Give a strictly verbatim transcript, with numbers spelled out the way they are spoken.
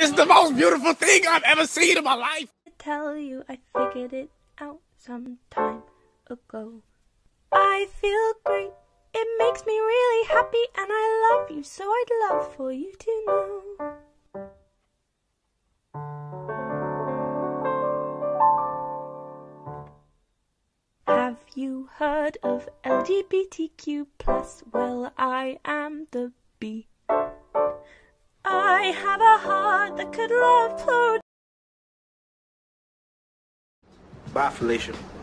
It's the most beautiful thing I've ever seen in my life. I tell you, I figured it out some time ago. I feel great. It makes me really happy, and I love you, so I'd love for you to know. Have you heard of L G B T Q plus? Well, I am the B. I have a heart that could love plural. Bye, Felicia.